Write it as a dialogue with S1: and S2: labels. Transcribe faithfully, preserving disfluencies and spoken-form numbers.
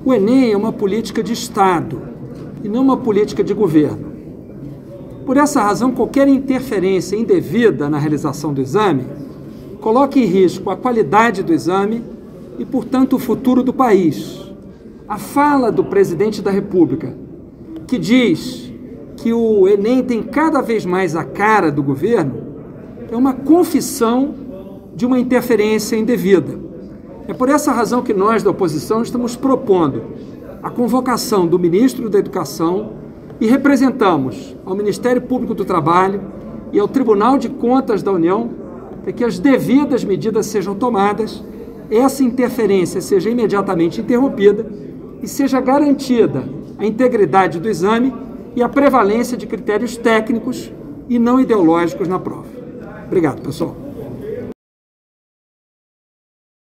S1: O Enem é uma política de Estado e não uma política de governo. Por essa razão, qualquer interferência indevida na realização do exame coloca em risco a qualidade do exame e, portanto, o futuro do país. A fala do presidente da República, que diz que o Enem tem cada vez mais a cara do governo, é uma confissão de uma interferência indevida. É por essa razão que nós, da oposição, estamos propondo a convocação do ministro da Educação e representamos ao Ministério Público do Trabalho e ao Tribunal de Contas da União para que as devidas medidas sejam tomadas, essa interferência seja imediatamente interrompida e seja garantida a integridade do exame e a prevalência de critérios técnicos e não ideológicos na prova. Obrigado, pessoal.